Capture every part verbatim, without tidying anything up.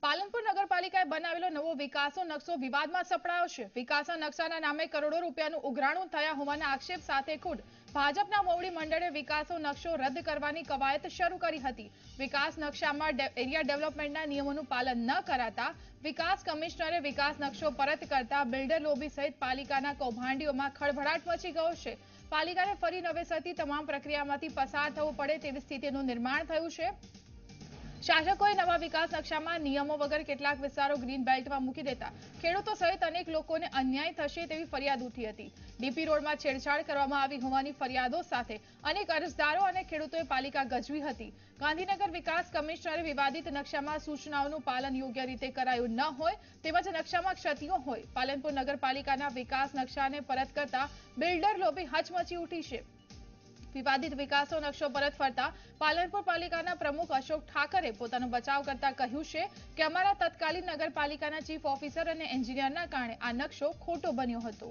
પાલનપુર નગરપાલિકાએ બનાવેલો નવો વિકાસનો નકશો વિવાદમાં સપડાયો છે। વિકાસના નકશાના નામે કરોડો રૂપિયાનું ઉઘરાણું થયા હોવાના આક્ષેપ સાથે ખુદ ભાજપના મોવડી મંડળે વિકાસનો નકશો રદ કરવાની કવાયત શરૂ કરી હતી। વિકાસ નકશામાં એરિયા ડેવલપમેન્ટના નિયમોનું પાલન ન કરાતા વિકાસ કમિશનરે વિકાસ નકશો પરત કરતા બિલ્ડર લોબી સહિત પાલિકાના કૌભાંડીઓમાં ખળભળાટ મચી ગયો છે। પાલિકાને ફરી નવેસરથી તમામ પ્રક્રિયામાંથી પસાર થવું પડે તેવી સ્થિતિનું નિર્માણ થયું છે। શાસકોએ નવા વિકાસ નકશામાં નિયમો વગર કેટલાક વિસ્તારો ગ્રીન બેલ્ટમાં મૂકી દેતા ખેડૂતો સહિત અનેક લોકોને અન્યાય થશે તેવી ફરિયાદ ઉઠી હતી। ડીપી રોડમાં છેડછાડ કરવામાં આવી હોવાની ફરિયાદો સાથે અનેક અરજદારો અને ખેડૂતોએ પાલિકા ગજવી હતી। ગાંધીનગર વિકાસ કમિશનરે વિવાદિત નકશામાં સૂચનાઓનું પાલન યોગ્ય રીતે કરાયું ન હોય તેમજ નકશામાં ક્ષતિઓ હોય પાલનપુર નગરપાલિકાના વિકાસ નકશાને પરત કરતા બિલ્ડર લોબી હચમચી ઉઠી છે। વિવાદિત વિકાસનો નકશો પરત ફરતા પાલનપુર પાલિકાના પ્રમુખ અશોક ઠાકરે પોતાનો બચાવ કરતા કહ્યું છે કે અમારા તત્કાલીન નગરપાલિકાના ચીફ ઓફિસર અને એન્જિનિયરના કારણે આ નકશો ખોટો બન્યો હતો।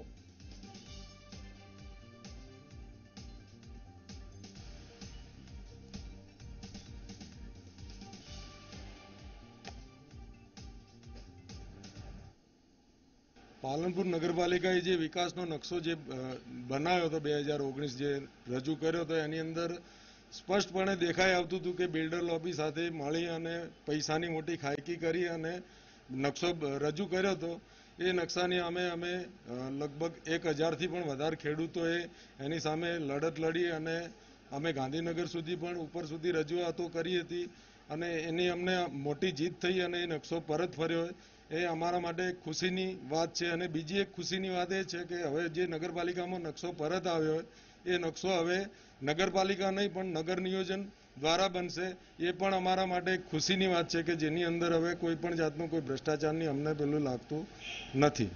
પાલનપુર નગરપાલિકાએ જે વિકાસનો નકશો જે બનાવ્યો હતો બે હજાર ઓગણીસ જે રજૂ કર્યો હતો એની અંદર સ્પષ્ટપણે દેખાઈ આવતું હતું કે બિલ્ડર લોબી સાથે મળી અને પૈસાની મોટી ખાયકી કરી અને નકશો રજૂ કર્યો હતો। એ નકશાની અમે અમે લગભગ એક હજારથી પણ વધારે ખેડૂતોએ એની સામે લડત લડી અને અમે ગાંધીનગર સુધી પણ ઉપર સુધી રજૂઆતો કરી હતી અને એની અમને મોટી જીત થઈ અને એ નકશો પરત ફર્યો। એ અમારા માટે ખુશીની વાત છે અને બીજી એક ખુશીની વાત એ છે કે હવે જે નગરપાલિકામાં નકશો પરત આવ્યો એ નકશો હવે નગરપાલિકા નહીં પણ નગર નિયોજન દ્વારા બનશે। એ પણ અમારા માટે એક ખુશીની વાત છે કે જેની અંદર હવે કોઈ પણ જાતનું કોઈ ભ્રષ્ટાચારની અમને પેલું લાગતું નથી।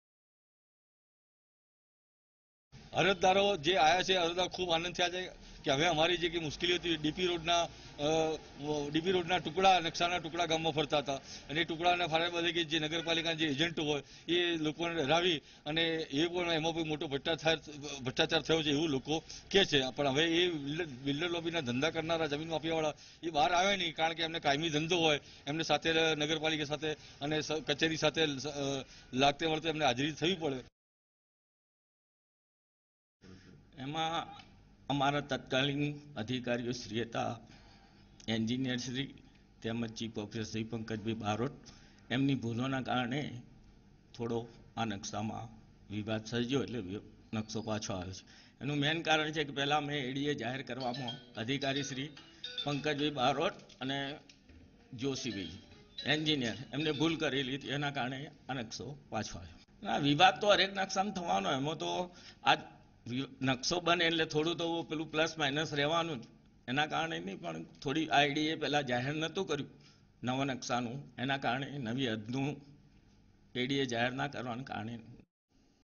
અરજદારો જે આવ્યા છે અરજદારો ખૂબ આનંદ થયા છે કે હવે અમારી જે મુશ્કેલી હતી ડીપી રોડના ડીપી રોડના ટુકડા નકશાના ટુકડા ગામમાં ફરતા હતા અને એ ટુકડાના ફાળે બધે કે જે નગરપાલિકાના જે એજન્ટો હોય એ લોકોને ડરાવી અને એ પણ એમાં કોઈ મોટો ભ્રષ્ટાચાર ભ્રષ્ટાચાર થયો છે એવું લોકો કહે છે। પણ હવે એ બિલ્ડર લોબીના ધંધા કરનારા જમીન માફિયાવાળા એ બહાર આવે નહીં કારણ કે એમને કાયમી ધંધો હોય એમને સાથે નગરપાલિકા સાથે અને કચેરી સાથે લાગતે વળતે એમને હાજરી થવી પડે। એમાં અમારા તત્કાલીન અધિકારીઓ શ્રી હતા એન્જિનિયર શ્રી તેમજ ચીફ ઓફિસર શ્રી પંકજભાઈ બારોટ એમની ભૂલોના કારણે થોડો આ નકશામાં વિવાદ સર્જ્યો એટલે નકશો પાછો આવ્યો છે। એનું મેઇન કારણ છે કે પહેલાં મેં એડીએ જાહેર કરવામાં અધિકારી શ્રી પંકજભાઈ બારોટ અને જોશીભાઈ એન્જિનિયર એમને ભૂલ કરેલી હતી એના કારણે આ નકશો પાછો આવ્યો। આ વિવાદ તો હરેક નકશામાં થવાનો એમાં તો આ નકશો બને એટલે થોડું તો પેલું પ્લસ માઇનસ રહેવાનું જ એના કારણે નહીં પણ થોડી આઈડીએ પહેલાં જાહેર નહોતું કર્યું નવા નકશાનું એના કારણે નવી હદનું એડીએ જાહેર ના કરવાના કારણે